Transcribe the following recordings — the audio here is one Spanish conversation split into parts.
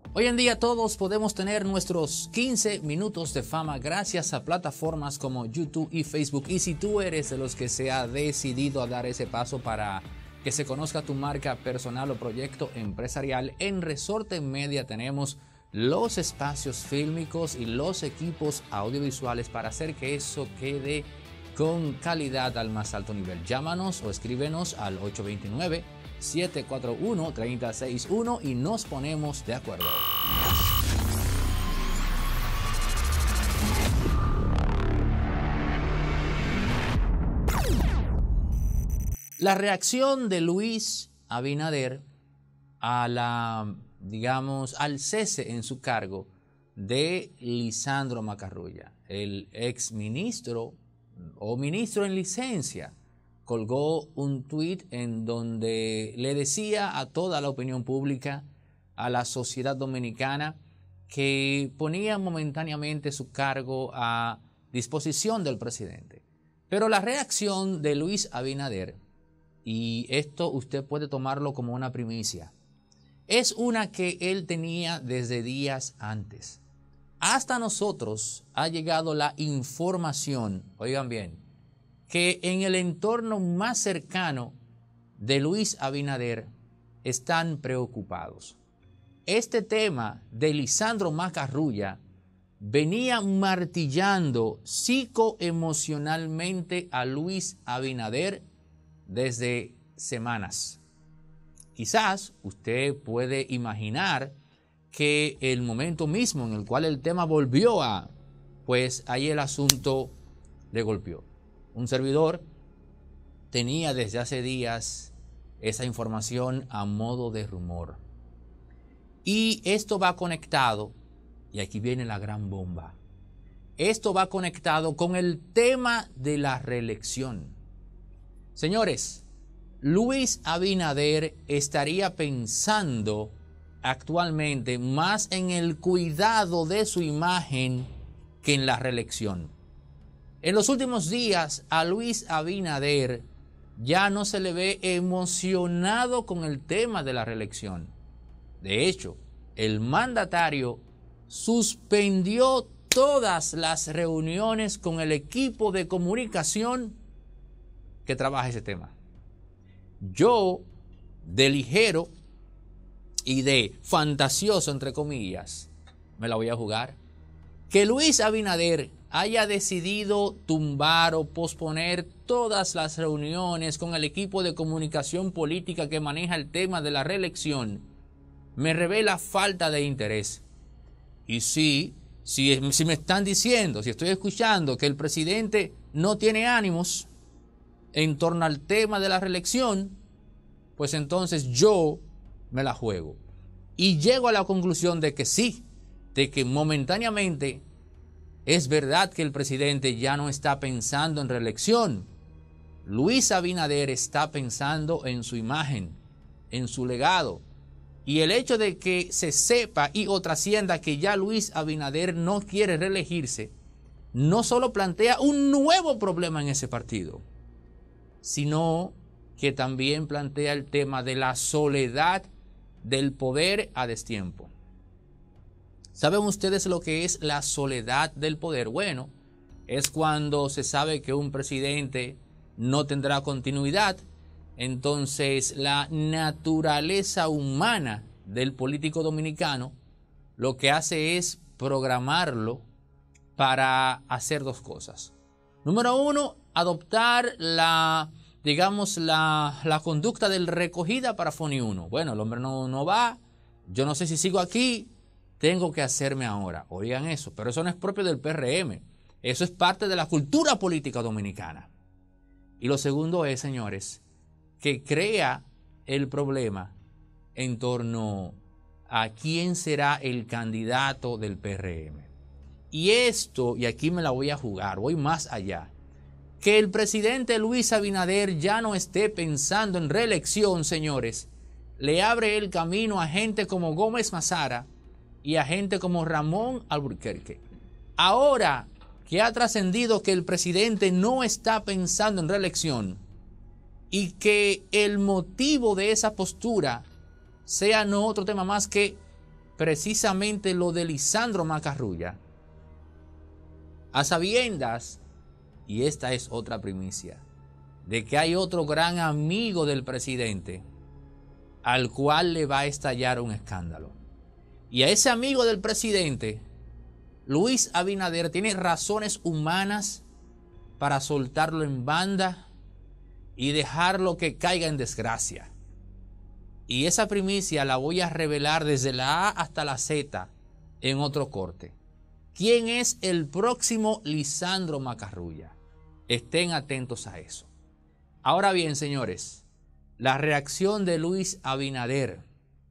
Hoy en día todos podemos tener nuestros 15 minutos de fama gracias a plataformas como YouTube y Facebook. Y si tú eres de los que se ha decidido a dar ese paso para que se conozca tu marca personal o proyecto empresarial, en Resorte Media tenemos los espacios fílmicos y los equipos audiovisuales para hacer que eso quede con calidad al más alto nivel. Llámanos o escríbenos al 829-741-3061 y nos ponemos de acuerdo. La reacción de Luis Abinader al cese en su cargo de Lisandro Macarrulla, el exministro o ministro en licencia, colgó un tuit en donde le decía a toda la opinión pública, a la sociedad dominicana, que ponía momentáneamente su cargo a disposición del presidente. Pero la reacción de Luis Abinader, y esto usted puede tomarlo como una primicia, es una que él tenía desde días antes. Hasta nosotros ha llegado la información, oigan bien, que en el entorno más cercano de Luis Abinader están preocupados. Este tema de Lisandro Macarrulla venía martillando psicoemocionalmente a Luis Abinader desde semanas. Quizás usted puede imaginar que el momento mismo en el cual el tema volvió pues ahí el asunto le golpeó. Un servidor tenía desde hace días esa información a modo de rumor. Y esto va conectado, y aquí viene la gran bomba, esto va conectado con el tema de la reelección. Señores, Luis Abinader estaría pensando actualmente más en el cuidado de su imagen que en la reelección. En los últimos días a Luis Abinader ya no se le ve emocionado con el tema de la reelección. De hecho, el mandatario suspendió todas las reuniones con el equipo de comunicación que trabaja ese tema. Yo, de ligero y de fantasioso, entre comillas, me la voy a jugar. Que Luis Abinader haya decidido tumbar o posponer todas las reuniones con el equipo de comunicación política que maneja el tema de la reelección, me revela falta de interés. Y si me están diciendo, si estoy escuchando que el presidente no tiene ánimos en torno al tema de la reelección, pues entonces yo me la juego. Y llego a la conclusión de que sí, de que momentáneamente es verdad que el presidente ya no está pensando en reelección. Luis Abinader está pensando en su imagen, en su legado. Y el hecho de que se sepa y o trascienda que ya Luis Abinader no quiere reelegirse, no solo plantea un nuevo problema en ese partido, sino que también plantea el tema de la soledad del poder a destiempo. ¿Saben ustedes lo que es la soledad del poder? Bueno, es cuando se sabe que un presidente no tendrá continuidad. Entonces, la naturaleza humana del político dominicano lo que hace es programarlo para hacer dos cosas. Número uno, adoptar la conducta del recogida para Foni 1. Bueno, el hombre no va, yo no sé si sigo aquí, tengo que hacerme ahora. Oigan eso, pero eso no es propio del PRM. Eso es parte de la cultura política dominicana. Y lo segundo es, señores, que crea el problema en torno a quién será el candidato del PRM. Y esto, y aquí me la voy a jugar, voy más allá. Que el presidente Luis Abinader ya no esté pensando en reelección, señores, le abre el camino a gente como Gómez Mazara y a gente como Ramón Alburquerque. Ahora que ha trascendido que el presidente no está pensando en reelección y que el motivo de esa postura sea no otro tema más que precisamente lo de Lisandro Macarrulla, a sabiendas, y esta es otra primicia, de que hay otro gran amigo del presidente al cual le va a estallar un escándalo. Y a ese amigo del presidente, Luis Abinader, tiene razones humanas para soltarlo en banda y dejarlo que caiga en desgracia. Y esa primicia la voy a revelar desde la A hasta la Z en otro corte. ¿Quién es el próximo Lisandro Macarrulla? Estén atentos a eso. Ahora bien, señores, la reacción de Luis Abinader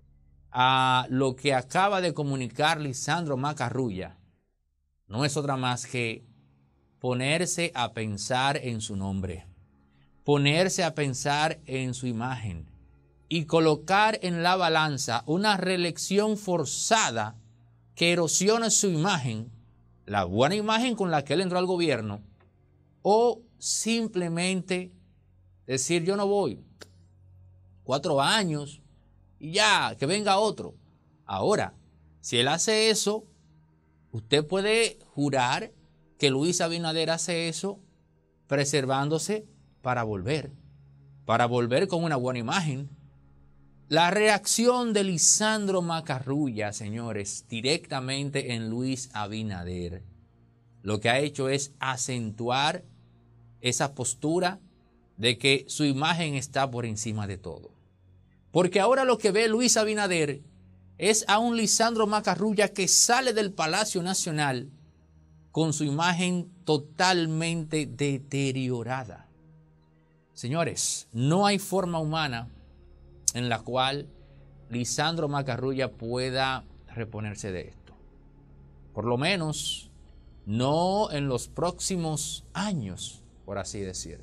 a lo que acaba de comunicar Lisandro Macarrulla no es otra más que ponerse a pensar en su nombre, ponerse a pensar en su imagen y colocar en la balanza una reelección forzada que erosione su imagen, la buena imagen con la que él entró al gobierno, o simplemente decir yo no voy, 4 años y ya, que venga otro. Ahora, si él hace eso, usted puede jurar que Luis Abinader hace eso preservándose para volver con una buena imagen. La reacción de Lisandro Macarrulla, señores, directamente en Luis Abinader, lo que ha hecho es acentuar esa postura de que su imagen está por encima de todo. Porque ahora lo que ve Luis Abinader es a un Lisandro Macarrulla que sale del Palacio Nacional con su imagen totalmente deteriorada. Señores, no hay forma humana en la cual Lisandro Macarrulla pueda reponerse de esto. Por lo menos no en los próximos años, por así decir.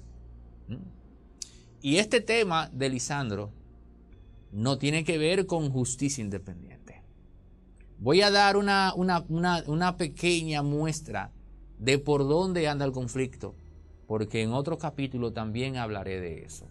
Y este tema de Lisandro no tiene que ver con justicia independiente. Voy a dar una pequeña muestra de por dónde anda el conflicto, porque en otro capítulo también hablaré de eso.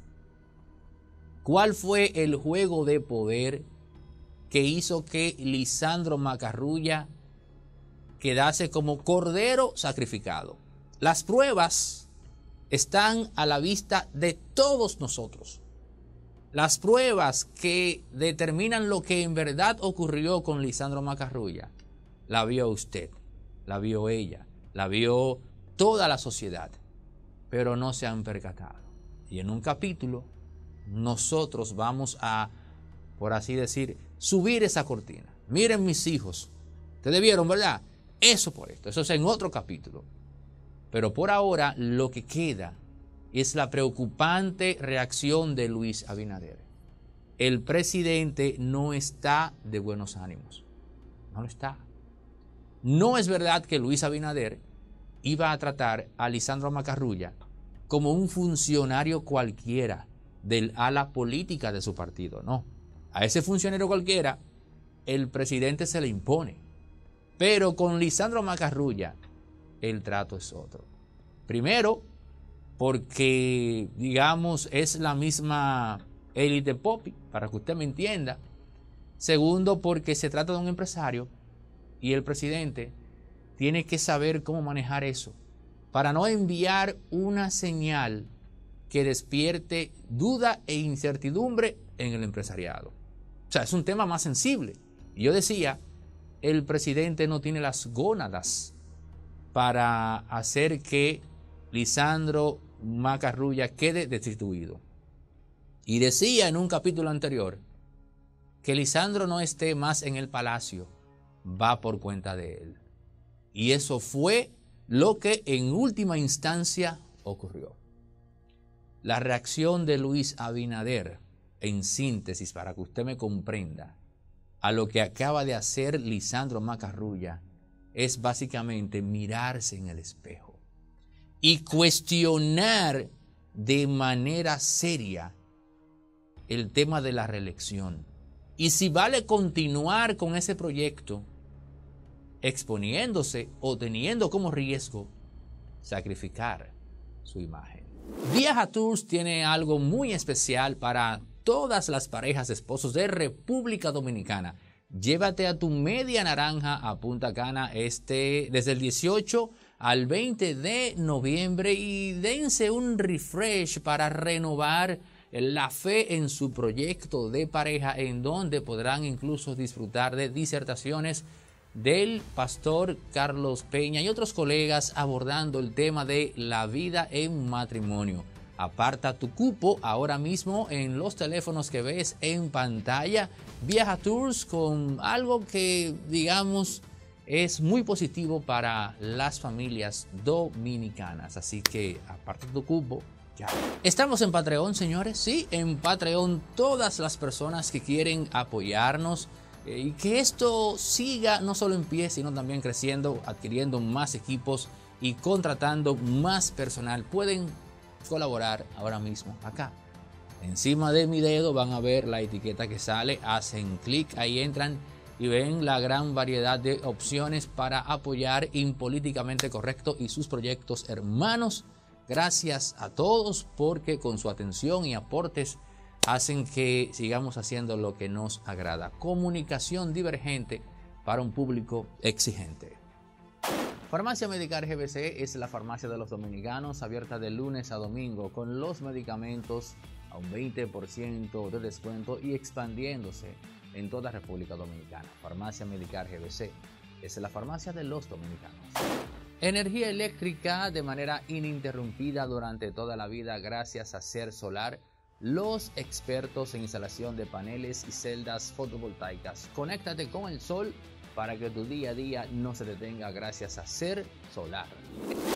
¿Cuál fue el juego de poder que hizo que Lisandro Macarrulla quedase como cordero sacrificado? Las pruebas están a la vista de todos nosotros. Las pruebas que determinan lo que en verdad ocurrió con Lisandro Macarrulla, la vio usted, la vio ella, la vio toda la sociedad, pero no se han percatado. Y en un capítulo nosotros vamos a, por así decir, subir esa cortina. Miren mis hijos, ustedes vieron, ¿verdad? Eso por esto, eso es en otro capítulo. Pero por ahora lo que queda es la preocupante reacción de Luis Abinader. El presidente no está de buenos ánimos. No lo está. No es verdad que Luis Abinader iba a tratar a Lisandro Macarrulla como un funcionario cualquiera del ala política de su partido. No. A ese funcionario cualquiera el presidente se le impone. Pero con Lisandro Macarrulla el trato es otro. Primero, porque, digamos, es la misma élite popi, para que usted me entienda. Segundo, porque se trata de un empresario y el presidente tiene que saber cómo manejar eso para no enviar una señal que despierte duda e incertidumbre en el empresariado. O sea, es un tema más sensible. Y yo decía, el presidente no tiene las gónadas para hacer que Lisandro Macarrulla quede destituido. Y decía en un capítulo anterior que Lisandro no esté más en el palacio, va por cuenta de él. Y eso fue lo que en última instancia ocurrió. La reacción de Luis Abinader, en síntesis, para que usted me comprenda, a lo que acaba de hacer Lisandro Macarrulla, es básicamente mirarse en el espejo y cuestionar de manera seria el tema de la reelección. Y si vale continuar con ese proyecto, exponiéndose o teniendo como riesgo sacrificar su imagen. Viaja Tours tiene algo muy especial para todas las parejas de esposos de República Dominicana. Llévate a tu media naranja a Punta Cana desde el 18 al 20 de noviembre y dense un refresh para renovar la fe en su proyecto de pareja, en donde podrán incluso disfrutar de disertaciones del pastor Carlos Peña y otros colegas abordando el tema de la vida en matrimonio. Aparta tu cupo ahora mismo en los teléfonos que ves en pantalla. Viaja Tours con algo que, digamos, es muy positivo para las familias dominicanas. Así que aparta tu cupo ya. Estamos en Patreon, señores. Sí, en Patreon todas las personas que quieren apoyarnos y que esto siga no solo en pie, sino también creciendo, adquiriendo más equipos y contratando más personal, pueden colaborar ahora mismo acá. Encima de mi dedo van a ver la etiqueta que sale, hacen clic, ahí entran y ven la gran variedad de opciones para apoyar Impolíticamente Correcto y sus proyectos hermanos. Gracias a todos porque con su atención y aportes hacen que sigamos haciendo lo que nos agrada. Comunicación divergente para un público exigente. Farmacia Medicar GBC es la farmacia de los dominicanos, abierta de lunes a domingo con los medicamentos a un 20% de descuento y expandiéndose en toda República Dominicana. Farmacia Medicar GBC es la farmacia de los dominicanos. Energía eléctrica de manera ininterrumpida durante toda la vida gracias a Ser Solar, los expertos en instalación de paneles y celdas fotovoltaicas. Conéctate con el sol para que tu día a día no se detenga gracias a Ser Solar.